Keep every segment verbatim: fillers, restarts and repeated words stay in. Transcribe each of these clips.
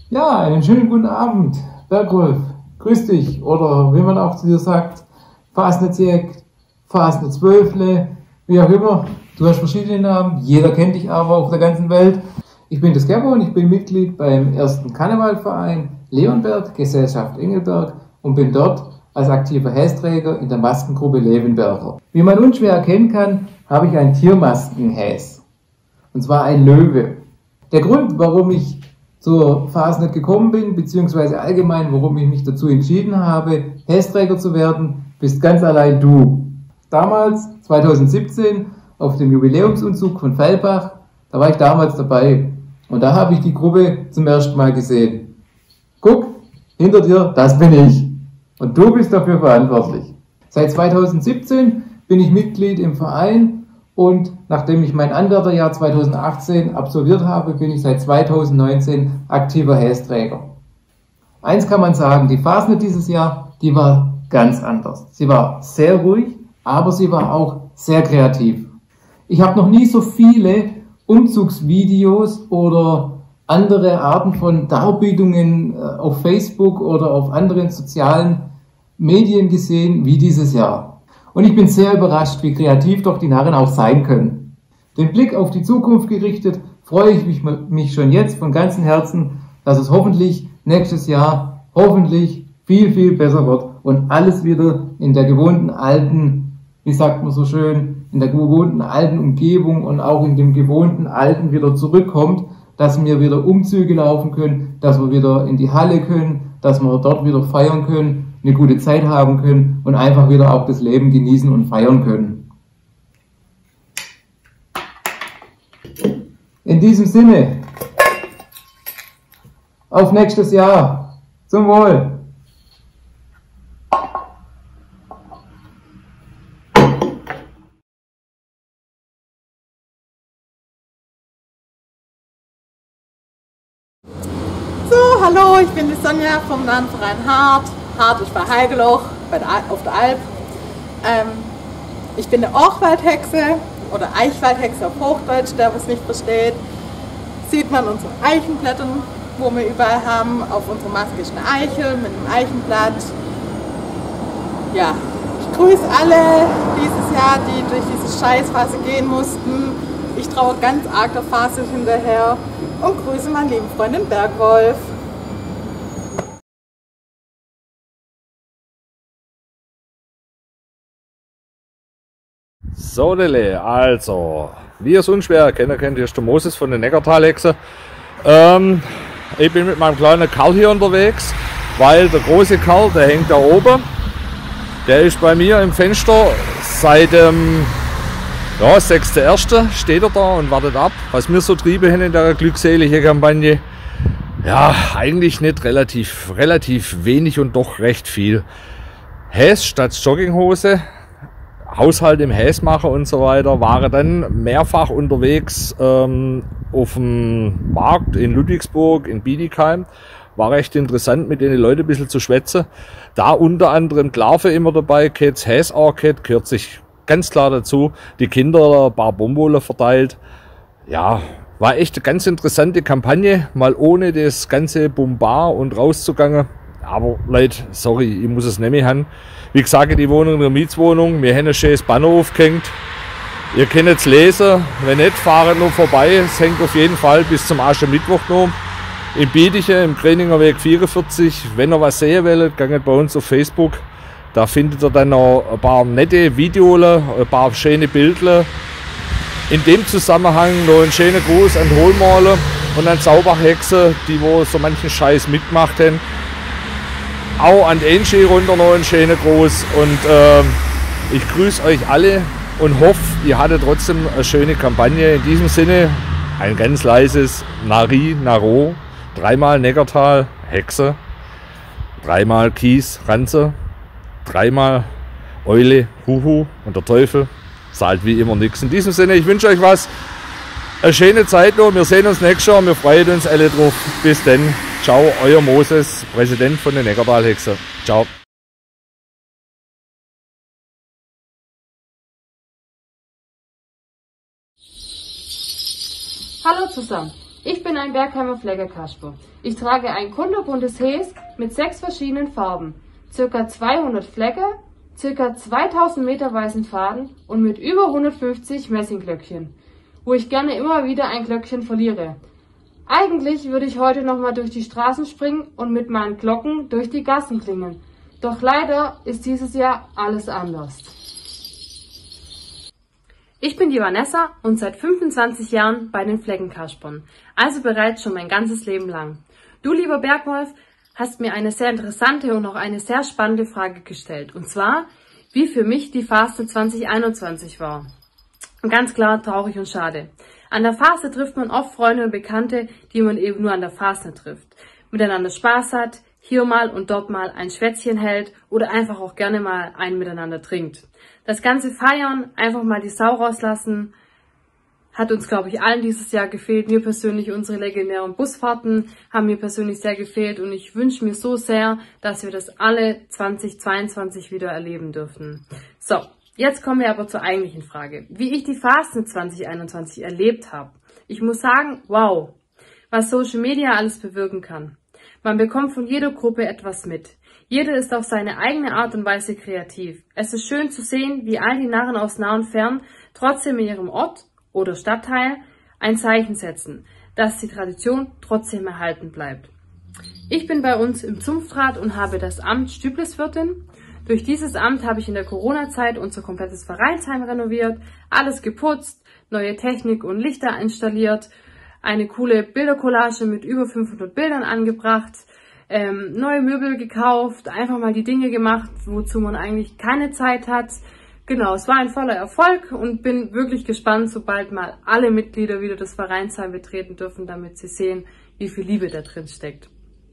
Ja, einen schönen guten Abend, Bergwolf. Grüß dich. Oder wie man auch zu dir sagt, Fasnetsjäg, Fasnetzwölfle, wie auch immer. Du hast verschiedene Namen, jeder kennt dich aber auf der ganzen Welt. Ich bin das Gerbo und ich bin Mitglied beim ersten Karnevalverein Leonberg, Gesellschaft Engelberg und bin dort als aktiver Hästräger in der Maskengruppe Levenberger. Wie man unschwer erkennen kann, habe ich ein Tiermaskenhäs. Und zwar ein Löwe. Der Grund, warum ich zur Fasnet gekommen bin, beziehungsweise allgemein, warum ich mich dazu entschieden habe, Hästräger zu werden, bist ganz allein du. Damals, zweitausendsiebzehn, auf dem Jubiläumsumzug von Fellbach, da war ich damals dabei. Und da habe ich die Gruppe zum ersten Mal gesehen. Guck, hinter dir, das bin ich. Und du bist dafür verantwortlich. Seit zweitausendsiebzehn bin ich Mitglied im Verein und nachdem ich mein Anwärterjahr zweitausendachtzehn absolviert habe, bin ich seit zweitausendneunzehn aktiver Hästräger. Eins kann man sagen, die Fasnet dieses Jahr, die war ganz anders. Sie war sehr ruhig, aber sie war auch sehr kreativ. Ich habe noch nie so viele Umzugsvideos oder andere Arten von Darbietungen auf Facebook oder auf anderen sozialen Medien gesehen wie dieses Jahr. Und ich bin sehr überrascht, wie kreativ doch die Narren auch sein können. Den Blick auf die Zukunft gerichtet, freue ich mich, mich schon jetzt von ganzem Herzen, dass es hoffentlich nächstes Jahr hoffentlich viel, viel besser wird und alles wieder in der gewohnten alten, wie sagt man so schön, in der gewohnten alten Umgebung und auch in dem gewohnten alten wieder zurückkommt, dass wir wieder Umzüge laufen können, dass wir wieder in die Halle können, dass wir dort wieder feiern können, eine gute Zeit haben können und einfach wieder auch das Leben genießen und feiern können. In diesem Sinne, auf nächstes Jahr. Zum Wohl. So, hallo, ich bin die Sonja vom Landverein Hart. Hart ist bei Heigeloch bei der, auf der Alp. Ähm, ich bin eine Orchwaldhexe oder Eichwaldhexe auf Hochdeutsch, der was nicht versteht. Sieht man unsere Eichenblätter, wo wir überall haben. Auf unserer Maske ist eine Eichel mit einem Eichenblatt. Ja, ich grüße alle dieses Jahr, die durch diese Scheißphase gehen mussten. Ich traue ganz arg der Phase hinterher und grüße meinen lieben Freund den Bergwolf. So, Dele, also, wie ihr es unschwer erkennen könnt, hier ist der Moses von den Neckartalhexen. Ähm, ich bin mit meinem kleinen Karl hier unterwegs, weil der große Karl, der hängt da oben. Der ist bei mir im Fenster seit dem ja, sechsten ersten steht er da und wartet ab, was wir so trieben haben in der glückseligen Kampagne. Ja, eigentlich nicht relativ, relativ wenig und doch recht viel. Häs statt Jogginghose. Haushalt im Häsmacher und so weiter, waren dann mehrfach unterwegs ähm, auf dem Markt in Ludwigsburg, in Bietigheim. War recht interessant, mit den Leuten ein bisschen zu schwätzen. Da unter anderem Larve immer dabei, Kätz Häs-Orchid gehört sich ganz klar dazu. Die Kinder ein paar Bonbole verteilt. Ja, war echt eine ganz interessante Kampagne, mal ohne das ganze Bombard und rauszugangen. Aber Leute, sorry, ich muss es nicht mehr haben. Wie gesagt, die Wohnung in der Mietswohnung. Wir haben ein schönes Banner aufgehängt. Ihr könnt es lesen. Wenn nicht, fahrt noch vorbei. Es hängt auf jeden Fall bis zum Aschermittwoch noch. In Bietigheim, im Greninger Weg vierundvierzig. Wenn ihr was sehen wollt, geht bei uns auf Facebook. Da findet ihr dann noch ein paar nette Videos, ein paar schöne Bilder. In dem Zusammenhang noch einen schönen Gruß an Hohlmaler und an Zauberhexe, die wo so manchen Scheiß mitgemacht haben. Auch an Angie runter noch einen schönen Gruß und äh, ich grüße euch alle und hoffe, ihr hattet trotzdem eine schöne Kampagne. In diesem Sinne ein ganz leises Nari, Naro, dreimal Neckartal, Hexe, dreimal Kies, Ranze, dreimal Eule, Huhu und der Teufel zahlt wie immer nichts. In diesem Sinne, ich wünsche euch was, eine schöne Zeit noch. Wir sehen uns nächstes Jahr, wir freuen uns alle drauf. Bis dann. Ciao, euer Moses, Präsident von den Neckartalhexen. Ciao. Hallo zusammen, Ich bin ein Bergheimer Flaggerkasper. Ich trage ein kunterbuntes Häs mit sechs verschiedenen Farben, ca. zweihundert Flagger, ca. zweitausend Meter weißen Faden und mit über hundertfünfzig Messingglöckchen, wo ich gerne immer wieder ein Glöckchen verliere. Eigentlich würde ich heute nochmal durch die Straßen springen und mit meinen Glocken durch die Gassen klingeln. Doch leider ist dieses Jahr alles anders. Ich bin die Vanessa und seit fünfundzwanzig Jahren bei den Flaggenkaspern, also bereits schon mein ganzes Leben lang. Du, lieber Bergwolf, hast mir eine sehr interessante und auch eine sehr spannende Frage gestellt. Und zwar, wie für mich die Fastnet zwanzig einundzwanzig war. Und ganz klar traurig und schade. An der Fastnet trifft man oft Freunde und Bekannte, die man eben nur an der Fastnet trifft. Miteinander Spaß hat, hier mal und dort mal ein Schwätzchen hält oder einfach auch gerne mal einen miteinander trinkt. Das ganze Feiern, einfach mal die Sau rauslassen, hat uns, glaube ich, allen dieses Jahr gefehlt. Mir persönlich, unsere legendären Busfahrten haben mir persönlich sehr gefehlt und ich wünsche mir so sehr, dass wir das alle zwanzig zweiundzwanzig wieder erleben dürfen. So, jetzt kommen wir aber zur eigentlichen Frage. Wie ich die Fastnet zwanzig einundzwanzig erlebt habe. Ich muss sagen, wow, was Social Media alles bewirken kann. Man bekommt von jeder Gruppe etwas mit. Jeder ist auf seine eigene Art und Weise kreativ. Es ist schön zu sehen, wie all die Narren aus nah und fern trotzdem in ihrem Ort oder Stadtteil ein Zeichen setzen, dass die Tradition trotzdem erhalten bleibt. Ich bin bei uns im Zunftrat und habe das Amt Stübleswirtin. Durch dieses Amt habe ich in der Corona-Zeit unser komplettes Vereinsheim renoviert, alles geputzt, neue Technik und Lichter installiert, eine coole Bildercollage mit über fünfhundert Bildern angebracht, ähm, neue Möbel gekauft, einfach mal die Dinge gemacht, wozu man eigentlich keine Zeit hat. Genau, es war ein voller Erfolg und bin wirklich gespannt, sobald mal alle Mitglieder wieder das Vereinsheim betreten dürfen, damit sie sehen, wie viel Liebe da drin steckt.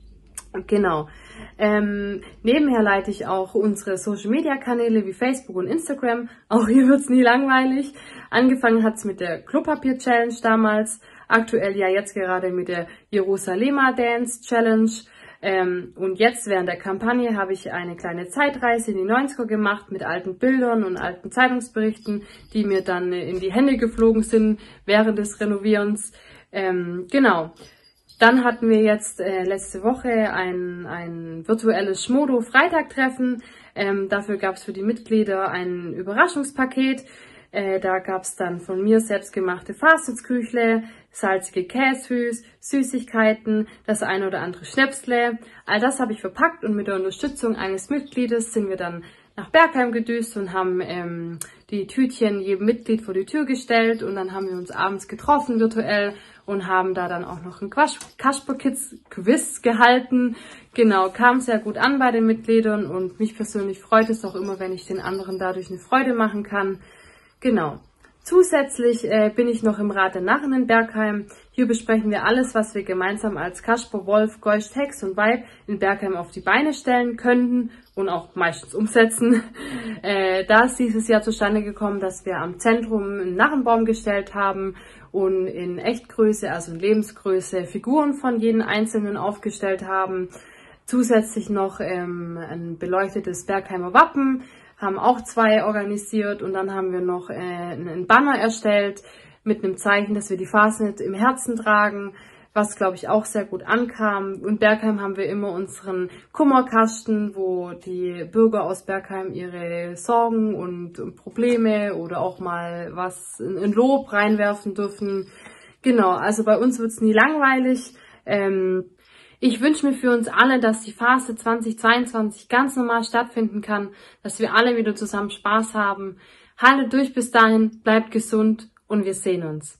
Genau. Ähm, nebenher leite ich auch unsere Social-Media-Kanäle wie Facebook und Instagram. Auch hier wird's nie langweilig. Angefangen hat's mit der Klopapier-Challenge damals. Aktuell ja jetzt gerade mit der Jerusalema Dance Challenge. Ähm, und jetzt während der Kampagne habe ich eine kleine Zeitreise in die neunziger gemacht mit alten Bildern und alten Zeitungsberichten, die mir dann in die Hände geflogen sind während des Renovierens. Ähm, genau. Dann hatten wir jetzt äh, letzte Woche ein, ein virtuelles Schmodo-Freitag-Treffen. Ähm, dafür gab es für die Mitglieder ein Überraschungspaket. Äh, da gab es dann von mir selbstgemachte Fastnetsküchle, salzige Käsehüs, Süßigkeiten, das eine oder andere Schnäpsle. All das habe ich verpackt und mit der Unterstützung eines Mitgliedes sind wir dann nach Bergheim gedüst und haben ähm, die Tütchen jedem Mitglied vor die Tür gestellt und dann haben wir uns abends getroffen virtuell und haben da dann auch noch ein Kasper-Kids-Quiz gehalten. Genau, kam sehr gut an bei den Mitgliedern und mich persönlich freut es auch immer, wenn ich den anderen dadurch eine Freude machen kann. Genau. Zusätzlich äh, bin ich noch im Rat der Narren in Bergheim. Hier besprechen wir alles, was wir gemeinsam als Kasper, Wolf, Geust, Hex und Weib in Bergheim auf die Beine stellen könnten und auch meistens umsetzen. Äh, da ist dieses Jahr zustande gekommen, dass wir am Zentrum einen Narrenbaum gestellt haben und in Echtgröße, also in Lebensgröße, Figuren von jedem Einzelnen aufgestellt haben. Zusätzlich noch ähm, ein beleuchtetes Bergheimer Wappen, haben auch zwei organisiert und dann haben wir noch äh, einen Banner erstellt mit einem Zeichen, dass wir die Fastnet im Herzen tragen, was glaube ich auch sehr gut ankam. In Bergheim haben wir immer unseren Kummerkasten, wo die Bürger aus Bergheim ihre Sorgen und, und Probleme oder auch mal was in, in Lob reinwerfen dürfen. Genau, also bei uns wird's nie langweilig. Ähm, Ich wünsche mir für uns alle, dass die Fastnet zwanzig zweiundzwanzig ganz normal stattfinden kann, dass wir alle wieder zusammen Spaß haben. Haltet durch bis dahin, bleibt gesund und wir sehen uns.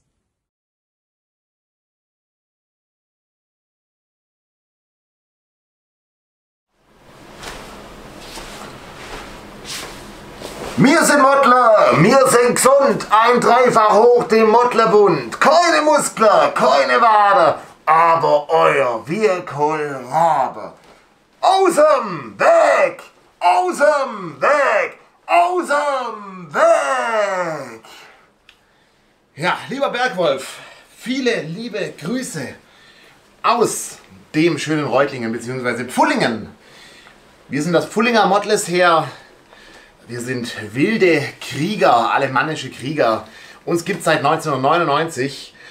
Wir sind Mottler, wir sind gesund, ein Dreifach hoch dem Mottlerbund. Keine Muskler, keine Wade, aber euer Wirkohlrabe. Außerm Weg, außerm Weg, außerm Weg. Ja, lieber Bergwolf, viele liebe Grüße aus dem schönen Reutlingen bzw. Pfullingen. Wir sind das Pfullinger Mottles her. Wir sind wilde Krieger, alemannische Krieger. Uns gibt es seit neunzehnhundertneunundneunzig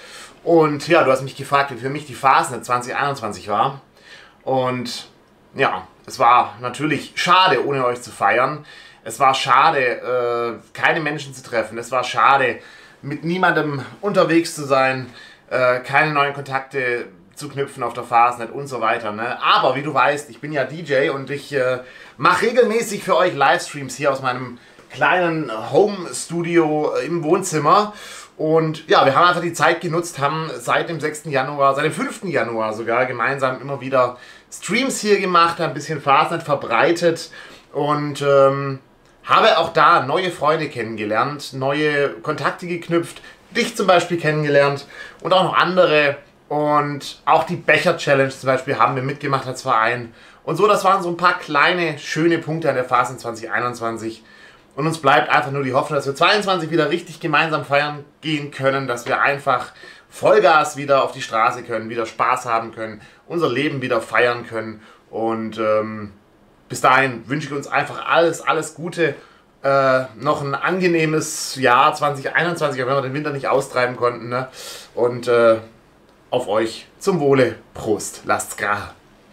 Und ja, du hast mich gefragt, wie für mich die Fasnet zwanzig einundzwanzig war. Und ja, es war natürlich schade, ohne euch zu feiern. Es war schade, äh, keine Menschen zu treffen. Es war schade, mit niemandem unterwegs zu sein, äh, keine neuen Kontakte zu knüpfen auf der Fasnet und so weiter. Ne? Aber wie du weißt, ich bin ja D J und ich äh, mache regelmäßig für euch Livestreams hier aus meinem kleinen Home-Studio im Wohnzimmer. Und ja, wir haben einfach die Zeit genutzt, haben seit dem sechsten Januar, seit dem fünften Januar sogar gemeinsam immer wieder Streams hier gemacht, ein bisschen Fasnet verbreitet und ähm, habe auch da neue Freunde kennengelernt, neue Kontakte geknüpft, dich zum Beispiel kennengelernt und auch noch andere. Und auch die Becher-Challenge zum Beispiel haben wir mitgemacht als Verein. Und so, das waren so ein paar kleine, schöne Punkte an der Fasnet zwanzig einundzwanzig. Und uns bleibt einfach nur die Hoffnung, dass wir zweiundzwanzig wieder richtig gemeinsam feiern gehen können, dass wir einfach Vollgas wieder auf die Straße können, wieder Spaß haben können, unser Leben wieder feiern können. Und ähm, bis dahin wünsche ich uns einfach alles, alles Gute. Äh, noch ein angenehmes Jahr zwanzig einundzwanzig, auch wenn wir den Winter nicht austreiben konnten. Ne? Und äh, auf euch zum Wohle. Prost, lasst's gar.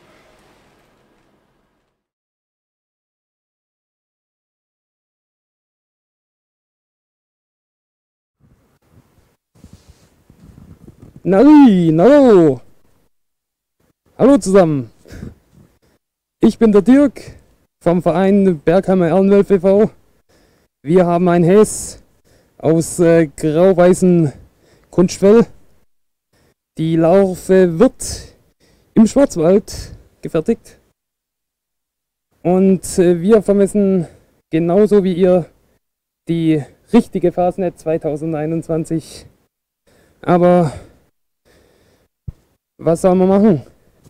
Nari, hallo! Hallo zusammen! Ich bin der Dirk vom Verein Bergheimer Ehrenwölfe e V Wir haben ein Häs aus äh, grau-weißem Kunstfell. Die Larve wird im Schwarzwald gefertigt. Und äh, wir vermessen genauso wie ihr die richtige Fasnet zwanzig einundzwanzig. Aber was soll man machen?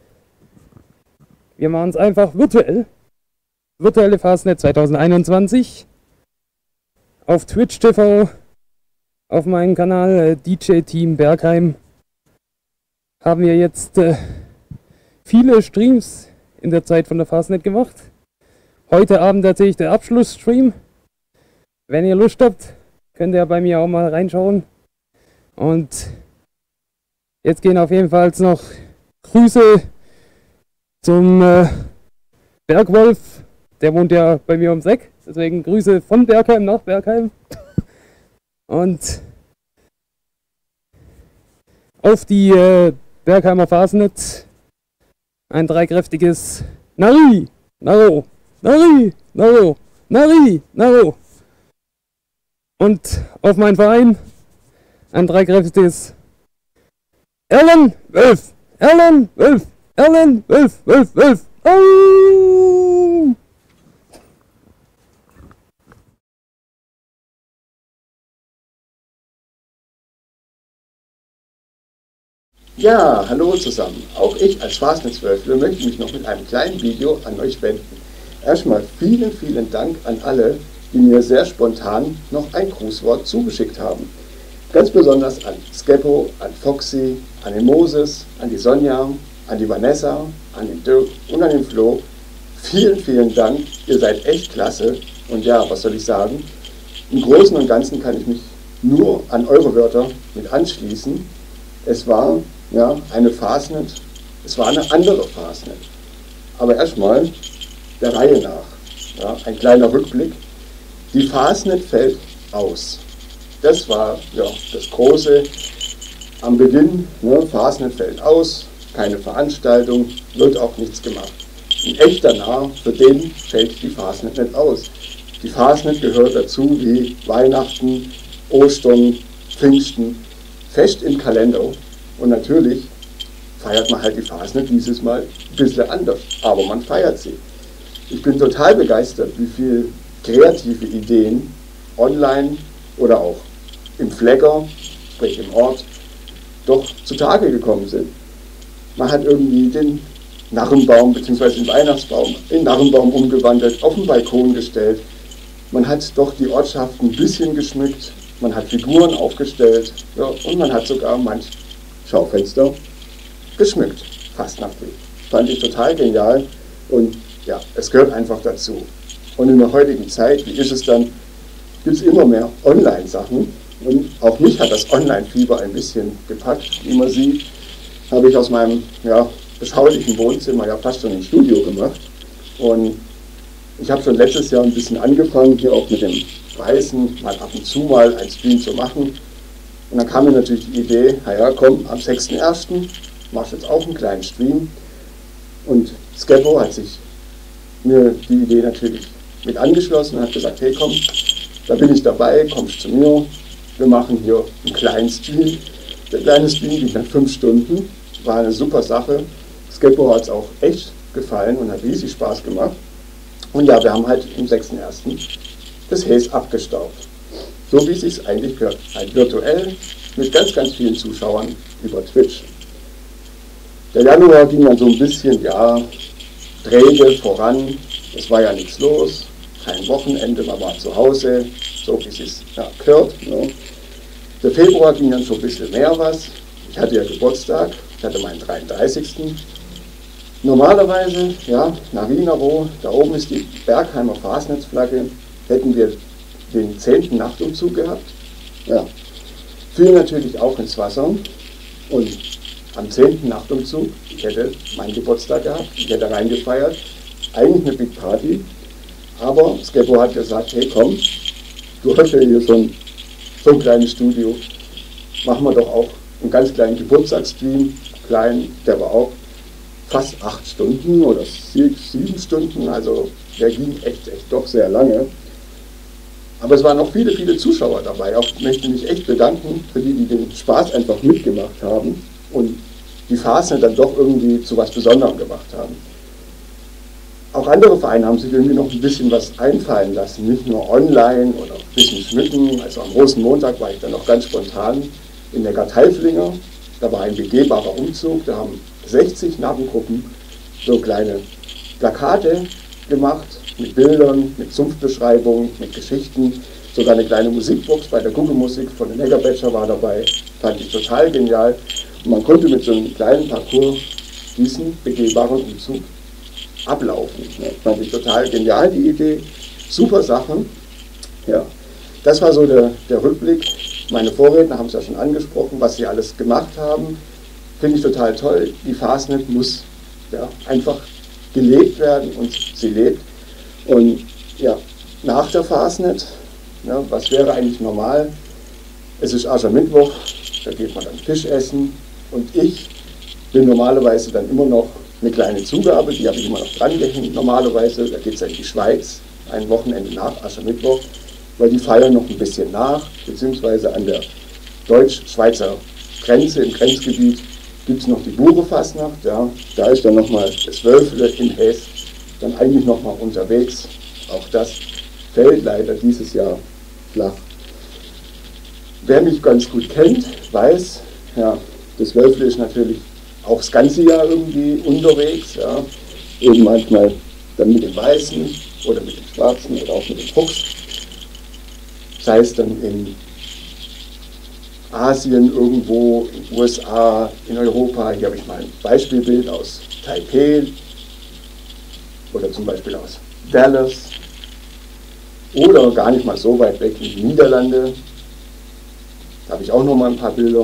Wir machen es einfach virtuell. Virtuelle Fasnet zwanzig einundzwanzig. Auf Twitch T V, auf meinem Kanal äh, D J Team Bergheim, haben wir jetzt äh, viele Streams in der Zeit von der Fasnet gemacht. Heute Abend tatsächlich der Abschlussstream. Wenn ihr Lust habt, könnt ihr bei mir auch mal reinschauen. Und jetzt gehen auf jeden Fall noch Grüße zum äh, Bergwolf. Der wohnt ja bei mir ums Eck. Deswegen Grüße von Bergheim nach Bergheim. Und auf die äh, Bergheimer Fasnet ein dreikräftiges Nari, Naro, Nari, Naro, Nari, Naro. Und auf meinen Verein ein dreikräftiges Erlen, Wölf, Erlen, Wölf, Erlen, Wölf, Wölf, Wölf. Au! Ja, hallo zusammen. Auch ich als Fasnetswölfle möchte mich noch mit einem kleinen Video an euch wenden. Erstmal vielen, vielen Dank an alle, die mir sehr spontan noch ein Grußwort zugeschickt haben. Ganz besonders an Skeppo, an Foxy, an den Moses, an die Sonja, an die Vanessa, an den Dirk und an den Flo. Vielen, vielen Dank. Ihr seid echt klasse. Und ja, was soll ich sagen? Im Großen und Ganzen kann ich mich nur an eure Wörter mit anschließen. Es war ja eine Fasnet, es war eine andere Fasnet. Aber erstmal der Reihe nach. Ja, ein kleiner Rückblick. Die Fasnet fällt aus. Das war ja das Große am Beginn. Ne, Fasnet fällt aus, keine Veranstaltung, wird auch nichts gemacht. Ein echter Narr, für den fällt die Fasnet nicht aus. Die Fasnet gehört dazu wie Weihnachten, Ostern, Pfingsten, fest im Kalender. Und natürlich feiert man halt die Fasnet dieses Mal ein bisschen anders, aber man feiert sie. Ich bin total begeistert, wie viele kreative Ideen online oder auch im Flecker, sprich im Ort, doch zutage gekommen sind. Man hat irgendwie den Narrenbaum bzw. den Weihnachtsbaum in Narrenbaum umgewandelt, auf den Balkon gestellt. Man hat doch die Ortschaft ein bisschen geschmückt, man hat Figuren aufgestellt, ja, und man hat sogar manch Schaufenster geschmückt, fastnachtlich. Fand ich total genial und ja, es gehört einfach dazu. Und in der heutigen Zeit, wie ist es dann, gibt es immer mehr Online-Sachen Und auch mich hat das Online-Fieber ein bisschen gepackt. Wie man sieht, habe ich aus meinem ja, beschaulichen Wohnzimmer ja fast schon ein Studio gemacht. Und ich habe schon letztes Jahr ein bisschen angefangen, hier auch mit dem Weißen mal ab und zu mal ein Stream zu machen. Und dann kam mir natürlich die Idee, naja komm, am sechsten ersten machst du jetzt auch einen kleinen Stream. Und Skeppo hat sich mir die Idee natürlich mit angeschlossen und hat gesagt, hey komm, da bin ich dabei, kommst zu mir, wir machen hier einen kleinen Stream. Der kleine Stream ging dann fünf Stunden, war eine super Sache. Skeppo hat es auch echt gefallen und hat riesig Spaß gemacht. Und ja, wir haben halt am sechsten ersten das Haze abgestaubt. So wie es sich eigentlich gehört. Halt virtuell mit ganz, ganz vielen Zuschauern über Twitch. Der Januar ging dann so ein bisschen, ja, träge voran. Es war ja nichts los. Kein Wochenende, man war zu Hause, so wie es sich ja, gehört. Ne? Der Februar ging dann schon ein bisschen mehr was. Ich hatte ja Geburtstag, ich hatte meinen dreiunddreißigsten Normalerweise, ja, Narinaro, da oben ist die Bergheimer Fasnetsflagge, hätten wir den zehnten Nachtumzug gehabt. Ja, fiel natürlich auch ins Wasser und am zehnten Nachtumzug, ich hätte meinen Geburtstag gehabt, ich hätte reingefeiert, eigentlich eine Big Party, aber Skeppo hat gesagt, hey komm, du hast ja hier schon so ein kleines Studio, machen wir doch auch einen ganz kleinen Geburtstagsstream, klein, der war auch fast acht Stunden oder sieben Stunden, also der ging echt, echt doch sehr lange. Aber es waren auch viele, viele Zuschauer dabei. Auch ich möchte mich echt bedanken für die, die den Spaß einfach mitgemacht haben und die Fasnet dann doch irgendwie zu was Besonderem gemacht haben. Auch andere Vereine haben sich irgendwie noch ein bisschen was einfallen lassen, nicht nur online oder ein bisschen schmücken. Also am Rosenmontag war ich dann noch ganz spontan in der Garteiflinger. Da war ein begehbarer Umzug, da haben sechzig Narrengruppen so kleine Plakate gemacht mit Bildern, mit Zunftbeschreibungen, mit Geschichten, sogar eine kleine Musikbox bei der Kugelmusik von den Neckarbecher war dabei, fand ich total genial. Und man konnte mit so einem kleinen Parcours diesen begehbaren Umzug ablaufen. Ja, fand ich total genial, die Idee, super Sachen. Ja, das war so der, der Rückblick. Meine Vorredner haben es ja schon angesprochen, was sie alles gemacht haben. Finde ich total toll. Die Fasnet muss ja, einfach gelebt werden und sie lebt. Und ja, nach der Fasnet, ja, was wäre eigentlich normal? Es ist Aschermittwoch, da geht man dann Fisch essen und ich bin normalerweise dann immer noch eine kleine Zugabe, die habe ich immer noch dran gehängt. Normalerweise, da geht es ja in die Schweiz, ein Wochenende nach Aschermittwoch, weil die feiern noch ein bisschen nach, beziehungsweise an der deutsch-schweizer Grenze, im Grenzgebiet, gibt es noch die Burenfastnacht, ja, da ist dann nochmal das Wölfle in Hess, dann eigentlich nochmal unterwegs. Auch das fällt leider dieses Jahr flach. Wer mich ganz gut kennt, weiß, ja, das Wölfle ist natürlich auch das ganze Jahr irgendwie unterwegs, ja, eben manchmal dann mit dem Weißen oder mit dem Schwarzen oder auch mit dem Fuchs. Sei es dann in Asien irgendwo, in den U S A, in Europa. Hier habe ich mal ein Beispielbild aus Taipei oder zum Beispiel aus Dallas oder gar nicht mal so weit weg wie die Niederlande. Da habe ich auch noch mal ein paar Bilder.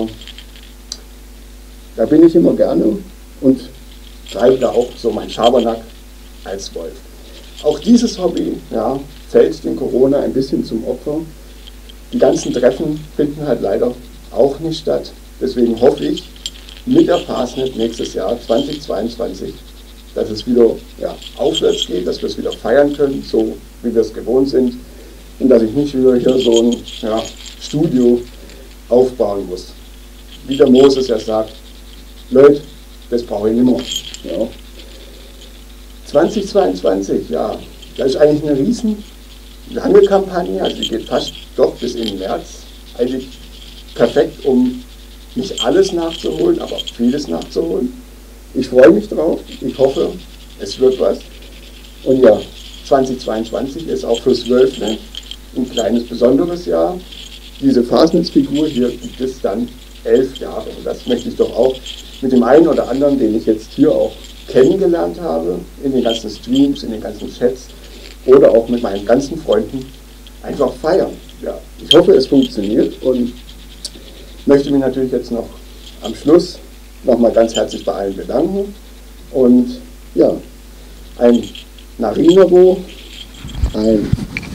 Da bin ich immer gerne und treibe da auch so mein Schabernack als Wolf. Auch dieses Hobby ja, fällt den Corona ein bisschen zum Opfer. Die ganzen Treffen finden halt leider auch nicht statt. Deswegen hoffe ich mit der Fasnet nächstes Jahr zweitausendzweiundzwanzig, dass es wieder ja, aufwärts geht, dass wir es wieder feiern können, so wie wir es gewohnt sind. Und dass ich nicht wieder hier so ein ja, Studio aufbauen muss. Wie der Moses ja sagt, Leute, das brauche ich nicht mehr. Ja. zweitausendzweiundzwanzig, ja, das ist eigentlich eine riesen lange Kampagne, also die geht fast doch bis in den März. Eigentlich perfekt, um nicht alles nachzuholen, aber vieles nachzuholen. Ich freue mich drauf, ich hoffe, es wird was. Und ja, zweitausendzweiundzwanzig ist auch fürs Wölfle ein kleines besonderes Jahr. Diese Fasnetsfigur hier gibt es dann elf Jahre. Und das möchte ich doch auch mit dem einen oder anderen, den ich jetzt hier auch kennengelernt habe, in den ganzen Streams, in den ganzen Chats oder auch mit meinen ganzen Freunden einfach feiern. ja, ich hoffe, es funktioniert und möchte mich natürlich jetzt noch am Schluss nochmal ganz herzlich bei allen bedanken. Und ja, ein Narinobo, ein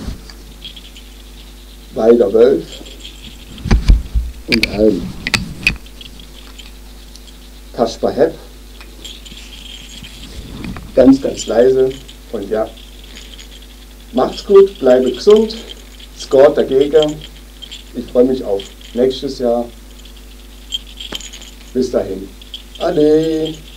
Weider Wölf und ein Kaspar Hepp. Ganz, ganz leise. Und ja, macht's gut, bleibe gesund, scoret dagegen. Ich freue mich auf nächstes Jahr. Bis dahin. Ade.